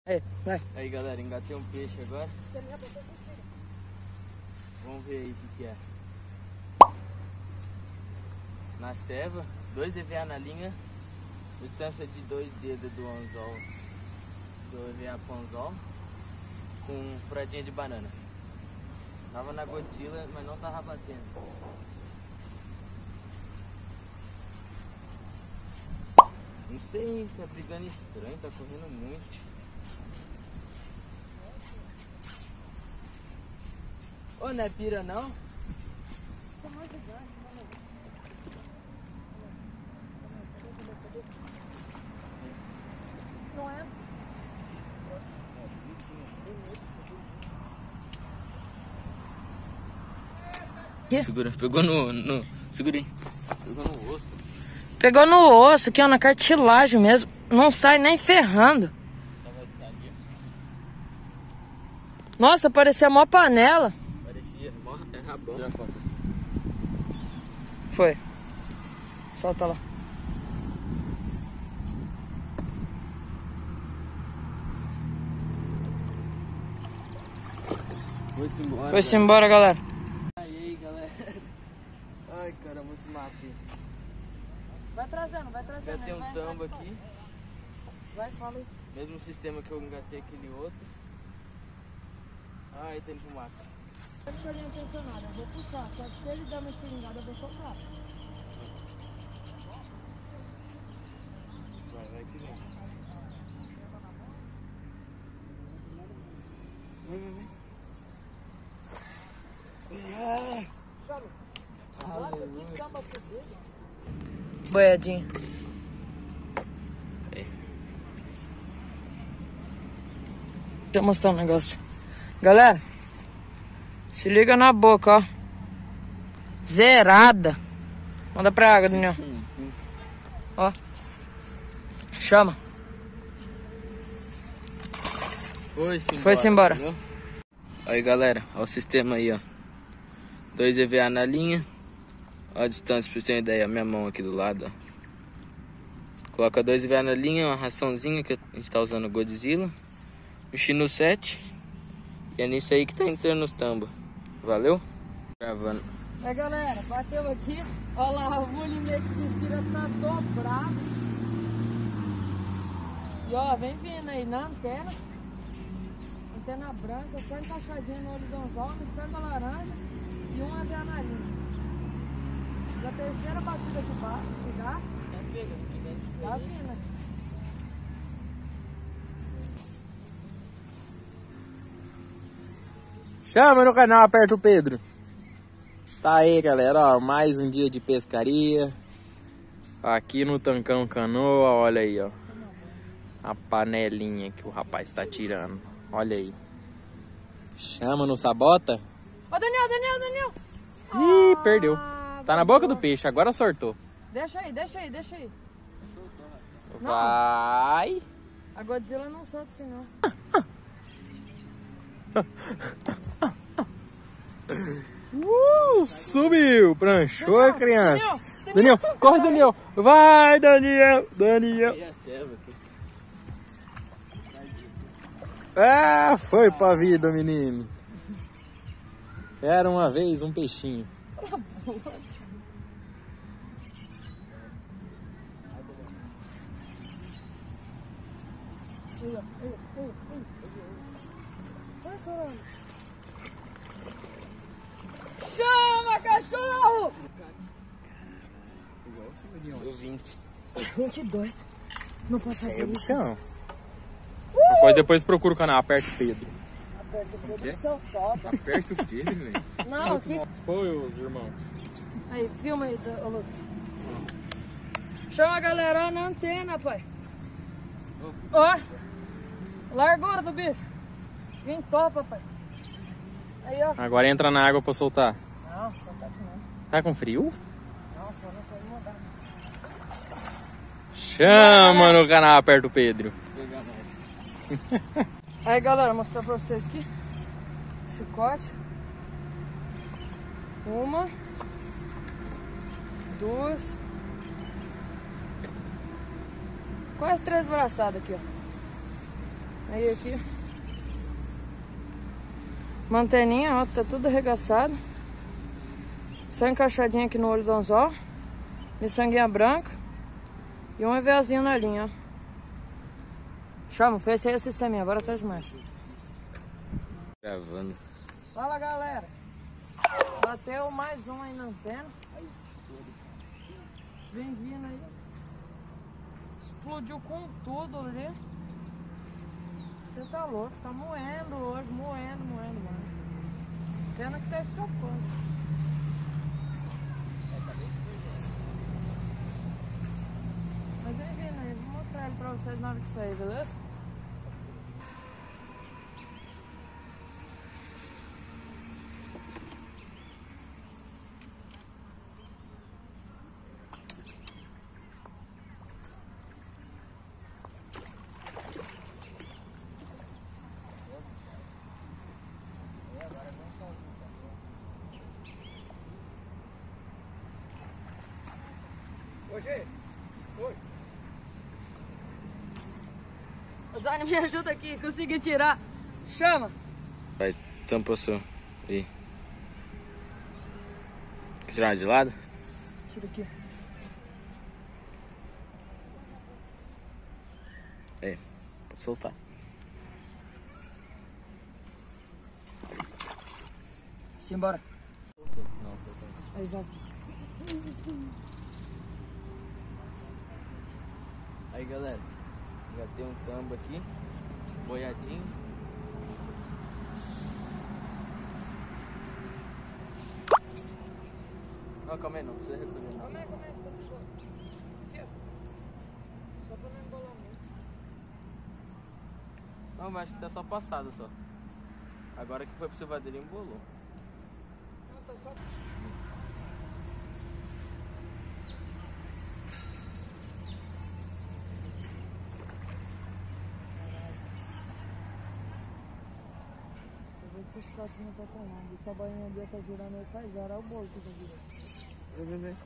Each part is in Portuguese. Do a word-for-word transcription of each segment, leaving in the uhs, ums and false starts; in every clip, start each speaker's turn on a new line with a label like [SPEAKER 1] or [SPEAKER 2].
[SPEAKER 1] Aí, vai.
[SPEAKER 2] Aí galera, engatei um peixe agora. Vamos ver aí o que, que é. Na ceva, dois E V A na linha, distância de dois dedos do anzol, do E V A pro anzol, com furadinha de banana. Tava na Godzilla, mas não tava batendo. Não sei, tá brigando estranho, tá correndo muito. Ô, não é pira não?
[SPEAKER 1] Não é?
[SPEAKER 2] Segura, pegou no, no... Segura aí. Pegou no osso.
[SPEAKER 1] Pegou no osso, aqui ó, na cartilagem mesmo. Não sai nem ferrando. Nossa, parecia mó panela.
[SPEAKER 2] Parecia, mó é rabão. Já foto.
[SPEAKER 1] Foi. Solta lá.
[SPEAKER 2] Foi-se embora.
[SPEAKER 1] Foi-se embora, galera.
[SPEAKER 2] Aí, galera. Ai, caramba, se matei.
[SPEAKER 1] Vai trazendo, vai trazendo.
[SPEAKER 2] Já tem um tambo aqui.
[SPEAKER 1] Vai, fala aí.
[SPEAKER 2] Mesmo sistema que eu engatei aquele outro. Ai, tem pro mato.
[SPEAKER 1] Deixa ele intencionado, eu vou puxar. Só que se ele der uma estilingada, eu vou soltar.
[SPEAKER 2] Vai, vai que vem. Vai, vai, vai.
[SPEAKER 1] Nossa, que cama fodida. Boiadinha.
[SPEAKER 2] Aí.
[SPEAKER 1] Deixa eu mostrar um negócio. Galera, se liga na boca, ó. Zerada. Manda pra água, Daniel. Ó. Chama.
[SPEAKER 2] Foi-se embora.
[SPEAKER 1] Foi-se embora.
[SPEAKER 2] Entendeu? Aí, galera, ó o sistema aí, ó. dois E V A na linha. Ó a distância, pra vocês terem ideia. A minha mão aqui do lado, ó. Coloca dois E V A na linha, uma raçãozinha que a gente tá usando Godzilla. O Shino sete. E é nisso aí que tá entrando nos tambos. Valeu? Gravando.
[SPEAKER 1] É, galera, bateu aqui. Olha lá, o volume que tira tá dobrado. E ó, vem vindo aí na antena. Antena branca, só encaixadinha no olho do anzol, missando laranja e um E V A na linha. Da terceira batida de baixo, já. Tá vindo.
[SPEAKER 2] Chama no canal, aperta o Pedro. Tá aí, galera, ó, mais um dia de pescaria. Aqui no Tancão Canoa, olha aí, ó. A panelinha que o rapaz tá tirando. Olha aí. Chama no sabota.
[SPEAKER 1] Ô, Daniel, Daniel, Daniel.
[SPEAKER 2] Ih,
[SPEAKER 1] Ah,
[SPEAKER 2] perdeu. Tá na boca do peixe, agora sortou.
[SPEAKER 1] Deixa aí, deixa aí, deixa aí.
[SPEAKER 2] Vai.
[SPEAKER 1] A Godzilla não solta assim, não.
[SPEAKER 2] Uh, subiu, pranchou,
[SPEAKER 1] Daniel,
[SPEAKER 2] criança.
[SPEAKER 1] Daniel,
[SPEAKER 2] Daniel, corre, Daniel. Vai, Daniel, Daniel. Ah, foi pra vida, menino. Era uma vez um peixinho.
[SPEAKER 1] Chama, cachorro!
[SPEAKER 2] Deu vinte.
[SPEAKER 1] vinte e dois. Não pode fazer isso.
[SPEAKER 2] Não. Depois, depois procura o canal, aperta o Pedro.
[SPEAKER 1] Aperta o dedo do seu top.
[SPEAKER 2] Aperta o Pedro, velho.
[SPEAKER 1] Não, aqui.
[SPEAKER 2] Foi os irmãos.
[SPEAKER 1] Aí, filma aí, ô Lucas. Chama a galera na antena, pai. Ó. Largura do bicho. Vem topa, pai. Aí, ó.
[SPEAKER 2] Agora entra na água pra soltar.
[SPEAKER 1] Não, só tá aqui não.
[SPEAKER 2] Tá com frio?
[SPEAKER 1] Nossa, eu não tô mudar.
[SPEAKER 2] Chama no canal, aperta o Pedro.
[SPEAKER 1] Aí, galera, vou mostrar pra vocês aqui. Chicote. Uma. Duas. Quase três braçadas aqui, ó. Aí aqui. Manteninha, ó, tá tudo arregaçado. Só encaixadinha aqui no olho do anzol. Miçanguinha branca. E um EVAzinho na linha, ó. Chama, fez aí o sisteminha, agora tá demais.
[SPEAKER 2] Gravando.
[SPEAKER 1] Fala, galera. Bateu mais um aí na antena. Vem vindo aí. Explodiu com tudo ali. Você tá louco, tá moendo hoje, moendo, moendo, moendo. Pena que tá escapando. Mas vem vindo aí, vou mostrar ele pra vocês na hora que sair, beleza?
[SPEAKER 3] Oi. Oi.
[SPEAKER 1] O Dani me ajuda aqui, consegui tirar. Chama.
[SPEAKER 2] Vai, tampa o seu. Aí. Quer tirar uma de lado?
[SPEAKER 1] Tira aqui.
[SPEAKER 2] Aí, pode soltar.
[SPEAKER 1] Simbora. Aí, vai.
[SPEAKER 2] Aí, galera, já tem um tambo aqui, boiadinho. Não, calma aí, não precisa recolher não.
[SPEAKER 1] Calma aí, calma aí, fica de boa. Aqui, ó. Só pra não embolar muito.
[SPEAKER 2] Não, mas acho que tá só passado só. Agora que foi pro seu vadeiro embolou.
[SPEAKER 1] Não, tá só... Esse prato não tá tomando. Se a bainha ali tá girando, ele faz zero. Olha o bolo que tá girando.
[SPEAKER 2] Vou ver.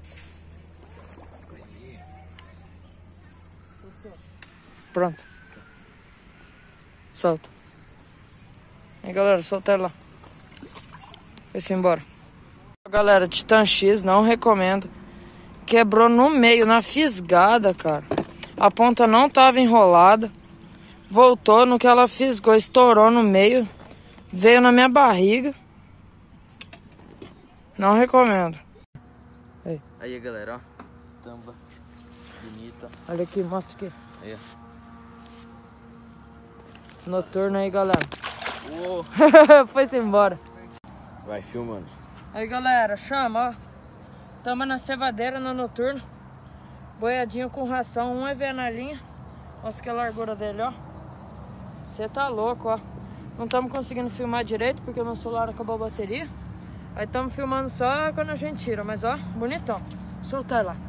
[SPEAKER 1] Pronto. Solta. Aí, galera, solta ela lá. Foi-se embora. Galera, Titan X, não recomendo. Quebrou no meio, na fisgada, cara. A ponta não tava enrolada. Voltou, no que ela fisgou, estourou no meio. Veio na minha barriga. Não recomendo. Aí,
[SPEAKER 2] Aí, galera, ó. Tampa. Bonita.
[SPEAKER 1] olha aqui, mostra aqui.
[SPEAKER 2] Aí, ó.
[SPEAKER 1] Noturno aí, galera.
[SPEAKER 2] Uou.
[SPEAKER 1] Foi-se embora.
[SPEAKER 2] Vai filmando.
[SPEAKER 1] Aí, galera, chama, ó. Tamo na cevadeira, no noturno. Boiadinho com ração, um E V na linha. Mostra que a largura dele, ó. Você tá louco, ó. Não estamos conseguindo filmar direito porque o meu celular acabou a bateria. Aí estamos filmando só quando a gente tira, mas ó, bonitão. Soltar lá.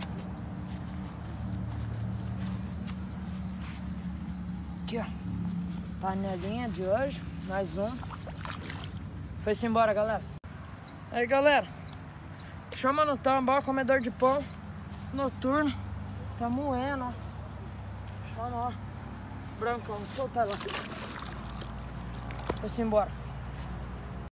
[SPEAKER 1] Aqui, ó. Panelinha de hoje, mais um. Foi-se embora, galera. Aí, galera. Chama no tambo, ó, comedor de pão. Noturno. Tá moendo, ó. Chama, ó. Brancão, soltar lá. Foi-se embora.